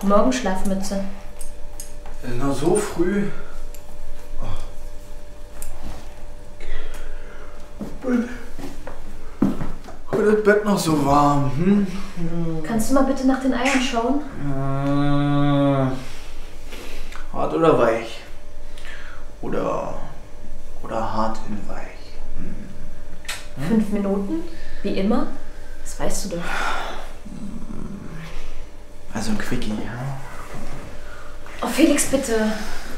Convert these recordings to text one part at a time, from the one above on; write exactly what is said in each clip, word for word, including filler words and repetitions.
Morgenschlafmütze. Noch so früh? Und, und das Bett noch so warm. Hm? Kannst du mal bitte nach den Eiern schauen? Äh, hart oder weich? Oder, oder hart in weich? Hm? Fünf Minuten? Wie immer? Das weißt du doch. Also ein Quickie, ja? Oh, Felix, bitte.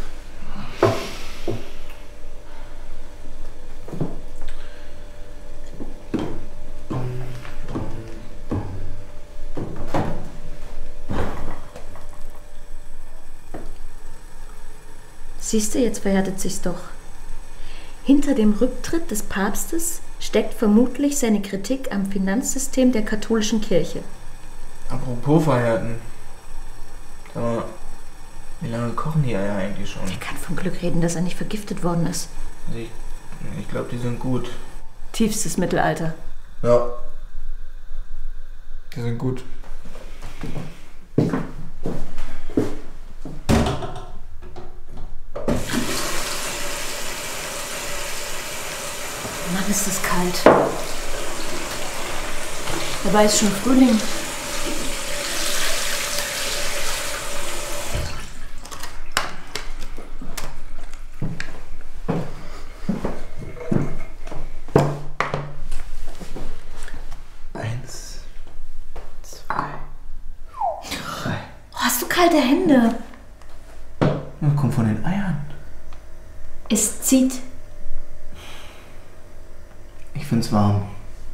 Siehst du, jetzt verhärtet sich's doch. Hinter dem Rücktritt des Papstes steckt vermutlich seine Kritik am Finanzsystem der katholischen Kirche. Apropos verhärten. Sag mal, wie lange kochen die Eier eigentlich schon? Wer kann von Glück reden, dass er nicht vergiftet worden ist? Ich, ich glaube, die sind gut. Tiefstes Mittelalter. Ja. Die sind gut. Mann, ist es kalt. Dabei ist schon Frühling. Eins, zwei, drei. Hast du kalte Hände? Das kommt von den Eiern. Es zieht. Ich find's warm.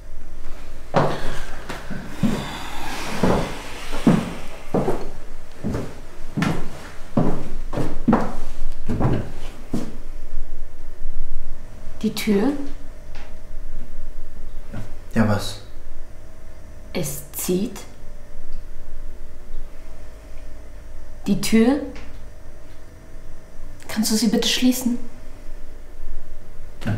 Die Tür? Ja, was? Es zieht. Die Tür? Kannst du sie bitte schließen? Ja.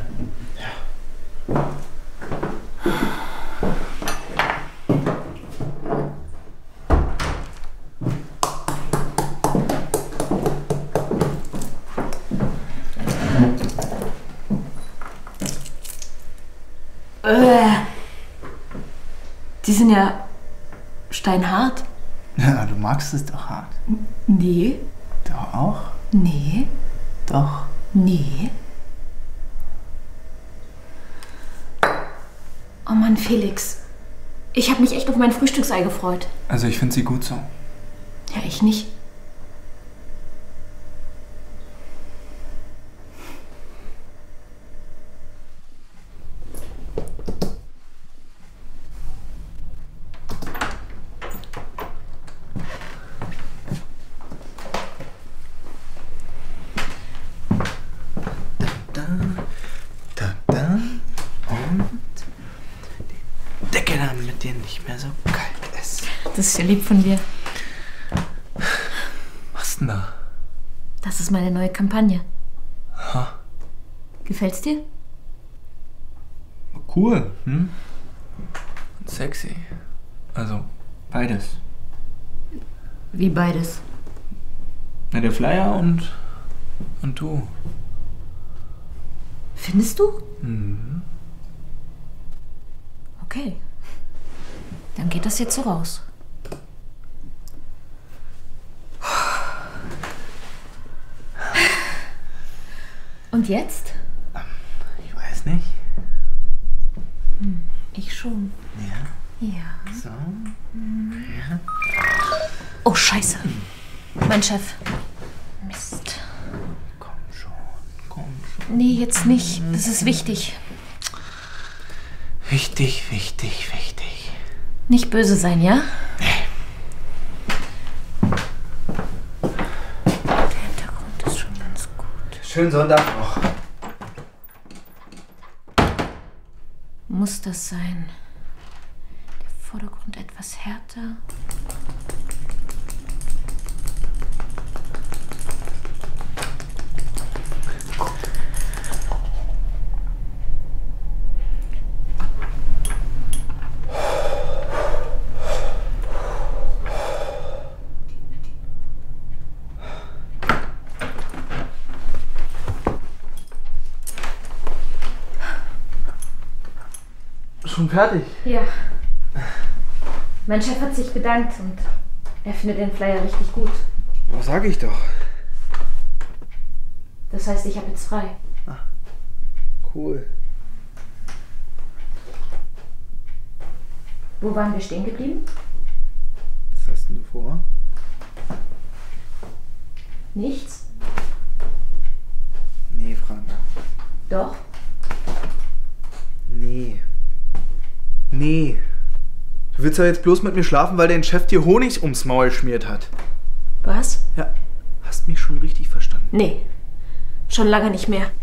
Äh. Die sind ja steinhart. Ja, du magst es doch hart. Nee. Doch auch? Nee. Doch. Nee. Oh Mann, Felix. Ich habe mich echt auf mein Frühstücksei gefreut. Also ich finde sie gut so. Ja, ich nicht. Da, da, da. Und die Decke, damit dir nicht mehr so kalt ist. Das ist ja lieb von dir. Was denn da? Das ist meine neue Kampagne. Ha. Gefällt's dir? Cool, hm? Und sexy. Also, beides. Wie beides. Na, der Flyer und, und du. Findest du? Mhm. Okay. Dann geht das jetzt so raus. Und jetzt? Ich weiß nicht. Hm, ich schon. Ja. Ja. So. Ja. Oh, Scheiße. Mein Chef. Mist. Komm schon, komm schon. Nee, jetzt nicht. Das ist wichtig. Wichtig, wichtig, wichtig. Nicht böse sein, ja? Der Hintergrund ist schon ganz gut. Schönen Sonntag noch. Muss das sein? Der Vordergrund etwas härter. schon fertig. Ja. Mein Chef hat sich bedankt und er findet den Flyer richtig gut. Was sag ich doch? Das heißt, ich habe jetzt frei. Ah, cool. Wo waren wir stehen geblieben? Was hast denn du vor? Nichts? Nee, Frank. Doch? Nee. Nee. Du willst ja jetzt bloß mit mir schlafen, weil dein Chef dir Honig ums Maul schmiert hat. Was? Ja, hast mich schon richtig verstanden. Nee, schon lange nicht mehr.